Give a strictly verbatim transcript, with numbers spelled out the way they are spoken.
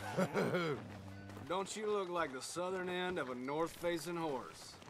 Don't you look like the southern end of a north-facing horse?